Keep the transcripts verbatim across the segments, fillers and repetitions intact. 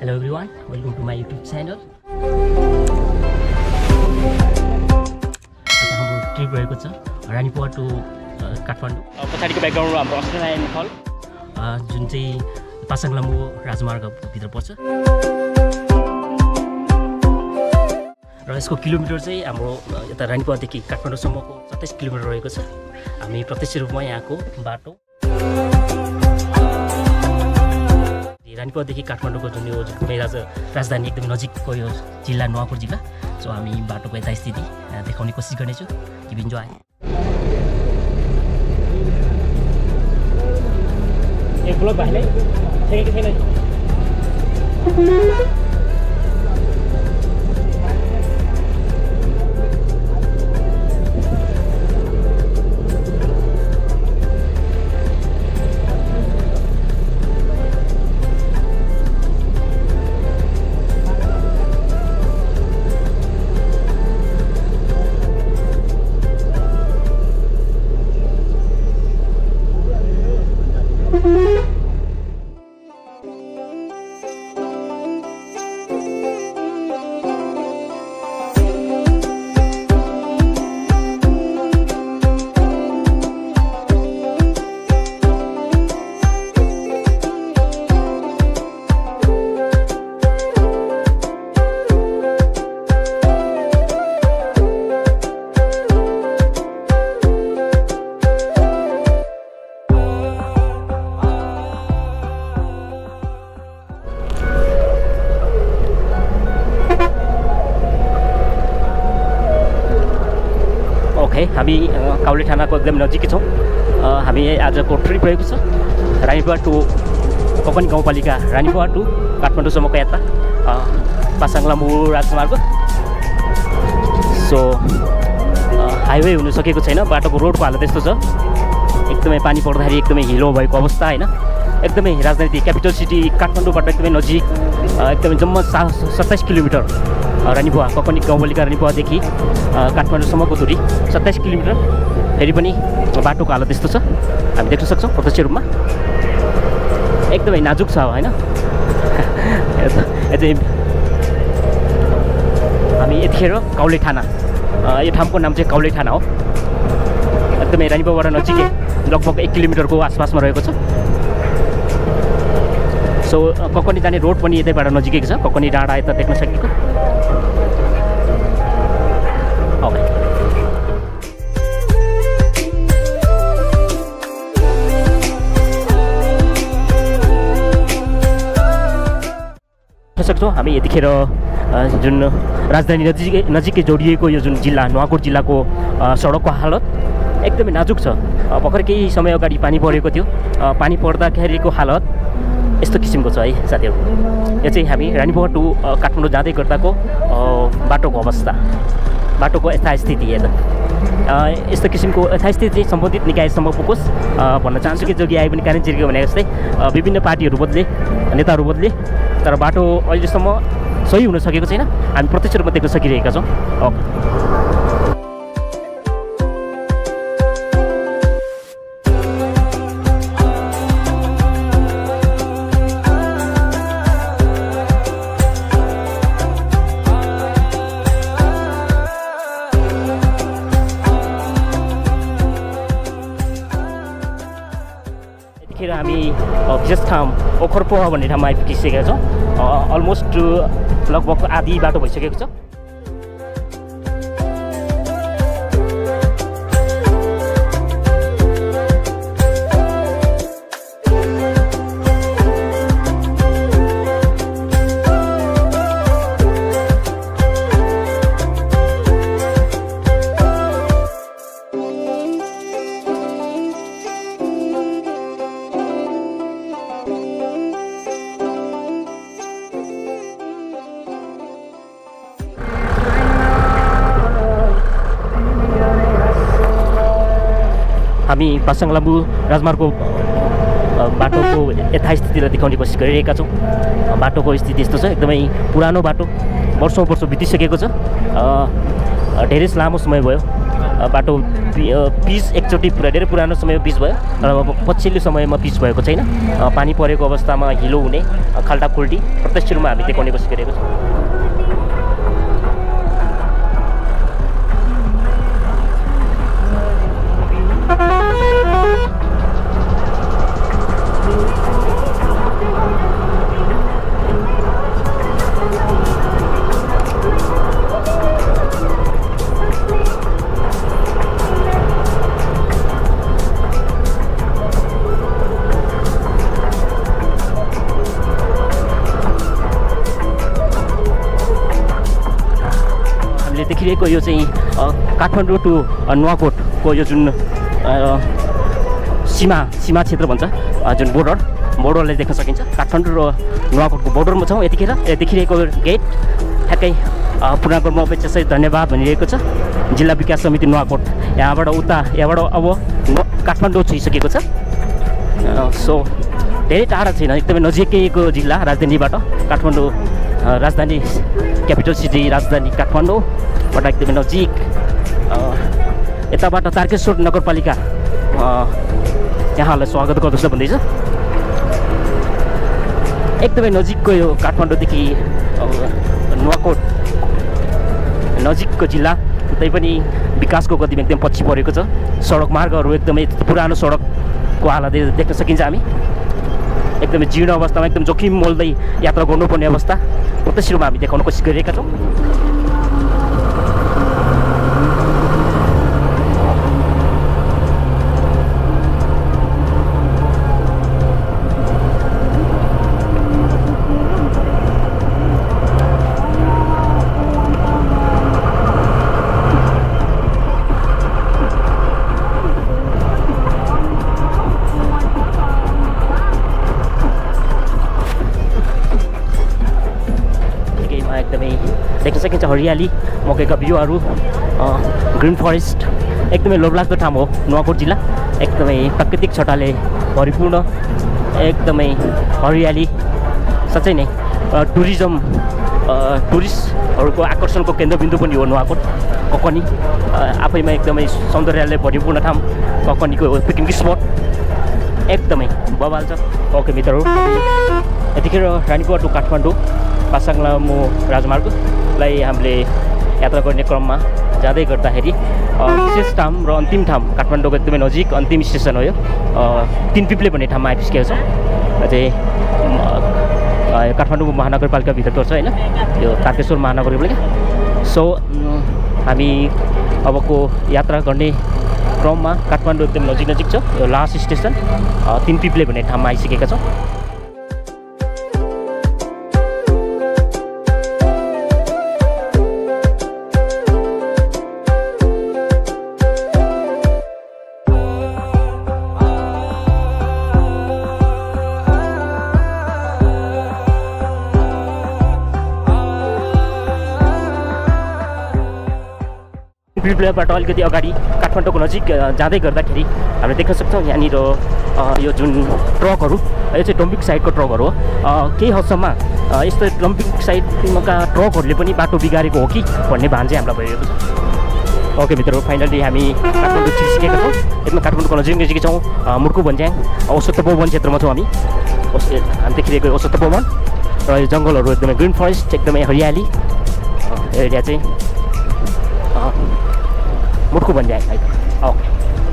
Hello everyone, welcome to my YouTube channel. आज हाम्रो trip रहेको छ रानीपुवा टु काठमाडौँ। पछाडिको ब्याकग्राउन्डमा हाम्रो अस्ट्रेलियन फल जुन चाहिँ पासाङ लामो राजमार्गभित्र पर्छ र यसको किलोमिटर चाहिँ हाम्रो यता रानीपुवादेखि काठमाडौँसम्मको सत्ताइस किलोमिटर रहेको छ। हामी प्रत्यक्ष रूपमा यहाँको बाटो रानीपुवादेखि काठमाडौँको जुन यो कुनै राज राजधानी एकदम नजिकको यो जिल्ला नुवाकोट जिल्ला। सो हामी बाटोको यथास्थिति देखाउने कोसिस गर्नेछौँ। Give enjoy. एक ब्लक भाइलाई ठेकेको छैन। हामी काउले ठानाको एकदम नजिकै छौँ। हामी आजको ट्रिप रहेको छ रानीपुवा टु ककनी गाउँपालिका रानीपुवा टु काठमाडौँसम्मको यात्रा पासाङ लामो राजमार्ग। सो हाइवे हुन सकेको छैन, बाटोको रोडको हालत यस्तो छ। एकदमै पानी पर्दाखेरि एकदमै हिलो भएको अवस्था होइन। एकदमै राजधानी क्यापिटल सिटी काठमाडौँबाट एकदमै नजिक, एकदमै जम्मा सा सत्ताइस किलोमिटर रानीपुवा ककनी गाउँपालिका रानीपुवादेखि काठमाडौँसम्मको दूरी सत्ताइस किलोमिटर। फेरि पनि बाटोको हालत यस्तो छ, हामी देख्न सक्छौँ प्रत्यक्ष रूपमा। एकदमै नाजुक छ होइन। हामी यतिखेर काउले ठाना, यो ठाउँको नाम चाहिँ काउले ठाना हो। एकदमै रानीपुवाबाट नजिकै लगभग एक किलोमिटरको आसपासमा रहेको छ। सो ककनी जाने रोड पनि यतैबाट नजिकै छ। ककनी डाँडा यता देख्न सकेको। सक्छौँ हामी यतिखेर जुन राजधानी नजिकै नजिकै जोडिएको यो जुन जिल्ला नुवाकोट जिल्लाको सडकको हालत एकदमै नाजुक छ। भर्खर केही समय अगाडि पानी परेको थियो। पानी पर्दाखेरिको हालत यस्तो किसिमको छ है साथीहरू। यो चाहिँ हामी रानीपुवा टु काठमाडौँ जाँदै गर्दाको बाटोको अवस्था, बाटोको यथास्थिति हेर्दा यस्तो किसिमको यथास्थिति चाहिँ सम्बन्धित निकायसम्म पुगोस् भन्न चाहन्छु। कि जोगी आए पनि कान चिर्के भने जस्तै विभिन्न पार्टीहरू बदले, नेताहरू बदले, तर बाटो अहिलेसम्म सही हुन सकेको छैन। हामी प्रत्यक्ष रूपमा देख्न सकिरहेका छौँ। हामी विशेष ठाउँ ओखरपोहा भन्ने ठाउँमा आइपुगिसकेका छौँ। अलमोस्ट लगभग आधी बाटो भइसकेको छ। हामी पासाङ लामो राजमार्गको बाटोको यथास्थितिलाई देखाउने कोसिस गरिरहेका छौँ। बाटोको स्थिति यस्तो छ, एकदमै पुरानो बाटो, वर्षौँ वर्ष बितिसकेको छ। धेरै लामो समय भयो बाटो पिच एकचोटि धेरै पुरानो समय पिच भयो र पछिल्लो समयमा पिच भएको छैन। पानी परेको अवस्थामा हिलो हुने खाल्टाखुल्टी प्रत्यक्ष रूपमा हामी देखाउने कोसिस गरेको छौँ। देखिरहेको यो चाहिँ काठमाडौँ टु नुवाकोटको यो जुन सीमा सीमा क्षेत्र भन्छ, जुन बोर्डर बोर्डरलाई देख्न सकिन्छ। काठमाडौँ र नुवाकोटको बोर्डरमा छौँ यतिखेर। देखिरहेको गेट ठ्याक्कै पूर्णगर्म अपेक्षासहित धन्यवाद भनिरहेको छ जिल्ला विकास समिति नुवाकोट। यहाँबाट उता यहाँबाट अब काठमाडौँ छुइसकेको छ। सो धेरै टाढा छैन, एकदमै नजिकैको जिल्ला राजधानीबाट काठमाडौँ, राजधानी क्यापिटल सिटी राजधानी काठमाडौँबाट एकदमै नजिक। यताबाट तारकेश्वर नगरपालिका यहाँलाई स्वागत गर्दछ भन्दैछ। एकदमै नजिकको यो काठमाडौँदेखि नुवाकोट नजिकको जिल्ला, तैपनि विकासको गतिमा एकदम पछि परेको छ। सडक मार्गहरू एकदमै पुरानो सडकको हालत देख्न सकिन्छ। हामी एकदमै जीर्ण अवस्थामा एकदम जोखिम मोल्दै यात्रा गर्नुपर्ने अवस्था प्रत्यक्ष रूपमा हामी देखाउन कोसिस गरिरहेका छौँ। देख्न सकिन्छ हरियाली, मकैका बिरुवाहरू, ग्रिन फरेस्ट। एकदमै लोभलाग्दो ठाउँ हो नुवाकोट जिल्ला। एकदमै प्राकृतिक छटाले भरिपूर्ण, एकदमै हरियाली। साँच्चै नै टुरिज्म टुरिस्टहरूको आकर्षणको केन्द्रबिन्दु पनि हो नुवाकोट। ककनी आफैमा एकदमै सौन्दर्यले भरिपूर्ण ठाउँ, ककनीको पिकनिक स्पट एकदमै बवाल छ। ओके मित्रहरू, यतिखेर रानीपुवा टु काठमाडौँ पासाङ लामो राजमार्गलाई हामीले यात्रा गर्ने क्रममा जाँदै गर्दाखेरि विशेष ठाउँ र अन्तिम ठाउँ काठमाडौँको एकदमै नजिक अन्तिम स्टेसन हो यो तिनपिप्ले भन्ने ठाउँमा आइपुगेको छ। चाहिँ काठमाडौँ महानगरपालिकाभित्र पर्छ होइन, यो तारकेश्वर महानगरपालिका। सो हामी अबको यात्रा गर्ने क्रममा काठमाडौँ एकदम नजिक नजिक छ। यो लास्ट स्टेसन तिनपिप्ले भन्ने ठाउँमा आइसकेका छौँ। पिप्लेबाट अलिकति अगाडि काठमाडौँको नजिक जाँदै गर्दाखेरि हामीले देख्न सक्छौँ यहाँनिर यो जुन ट्रकहरू, यो चाहिँ डम्पिङ साइडको ट्रकहरू हो। केही हदसम्म यस्तो डम्पिङ साइडका ट्रकहरूले पनि बाटो बिगारेको हो कि भन्ने भान चाहिँ हामीलाई भइरहेको छ। ओके मित्रहरू, फाइनली हामी काठमाडौँ छिरिसकेका छौँ। एकदम काठमाडौँको नजिक नजिकै छौँ। मुर्कु भन्छ्याङ औषध वन क्षेत्रमा छौँ हामी। हामी देखिरहेको औषध वन र यो जङ्गलहरू एकदमै ग्रिन फरेस्ट, एकदमै हरियाली एरिया चाहिँ मुर्कु भन्छ्याङ है। ओके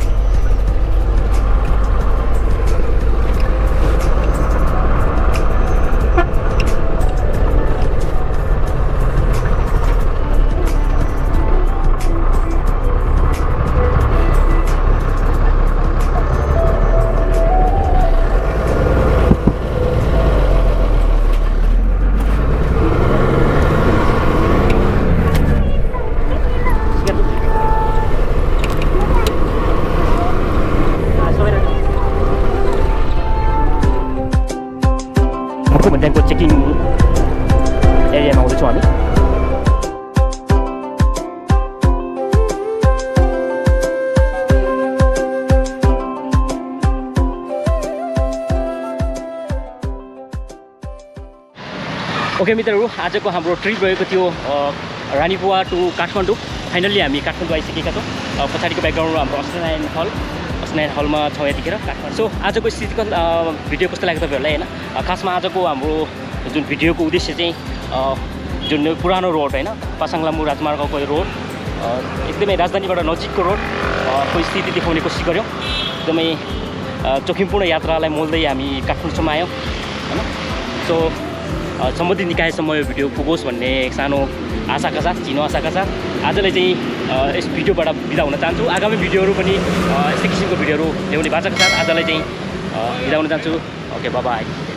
भन्छ्याङको चेकिङ एरियामा आउँदैछौँ हामी। ओके मित्रहरू, आजको हाम्रो ट्रिप रहेको थियो रानीपुवा टु काठमाडौँ फाइनल्ली हामी काठमाडौँ आइसकेका छौँ। पछाडिको ब्याकग्राउन्डमा हाम्रो अस्ट्रेलियन हल अस्ट्रेलियन हलमा छौँ यतिखेर काठमाडौँ। सो आजको स्थितिको भिडियो कस्तो लाग्यो तपाईँहरूलाई होइन? खासमा आजको हाम्रो जुन भिडियोको उद्देश्य चाहिँ जुन पुरानो रोड होइन पासाङ लामु राजमार्गको रोड एकदमै राजधानीबाट नजिकको रोड को स्थिति देखाउने कोसिस गऱ्यौँ। एकदमै जोखिमपूर्ण यात्रालाई मोल्दै हामी काठमाडौँसम्म आयौँ होइन। सो सम्बन्धित निकायसम्म यो भिडियो पुगोस् भन्ने एक सानो आशाका साथ चिनो आशाका साथ आजलाई चाहिँ यस भिडियोबाट बिदा हुन चाहन्छु। आगामी भिडियोहरू पनि यस्तै किसिमको भिडियोहरू ल्याउने बाचाका साथ आजलाई चाहिँ बिदा हुन चाहन्छु। Okay bye by.